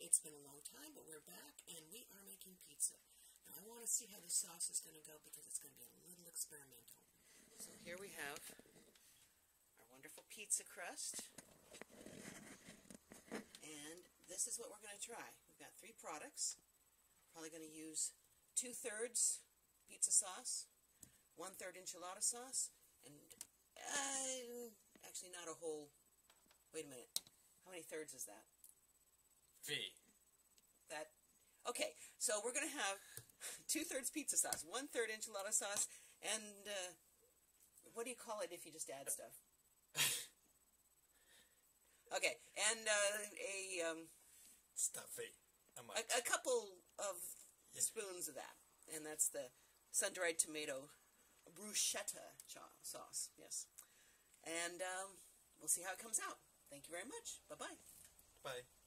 It's been a long time, but we're back, and we are making pizza. Now, I want to see how the sauce is going to go because it's going to be a little experimental. So here we have our wonderful pizza crust, and this is what we're going to try. We've got 3 products. Probably going to use 2/3 pizza sauce, 1/3 enchilada sauce, and actually not a whole. Wait a minute. How many thirds is that? 3. That. Okay, so we're going to have 2/3 pizza sauce, 1/3 enchilada sauce, and what do you call it if you just add stuff? Okay, and Stuffy. a couple of spoons of that, and that's the sun-dried tomato bruschetta sauce. Yes, and we'll see how it comes out. Thank you very much. Bye-bye. Bye.